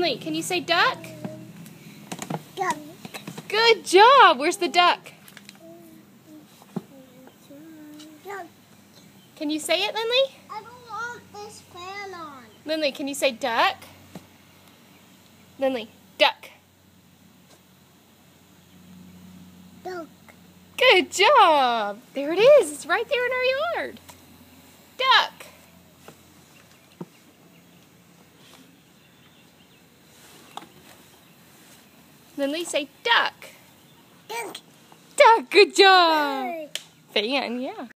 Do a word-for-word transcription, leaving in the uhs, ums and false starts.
Linley, can you say duck? Duck. Good job. Where's the duck? Duck. Can you say it, Linley? I don't want this fan on. Linley, can you say duck? Linley, duck. Duck. Good job. There it is. It's right there in our yard. Duck. Linley, say duck. Duck. Duck. Good job. Fan, yeah.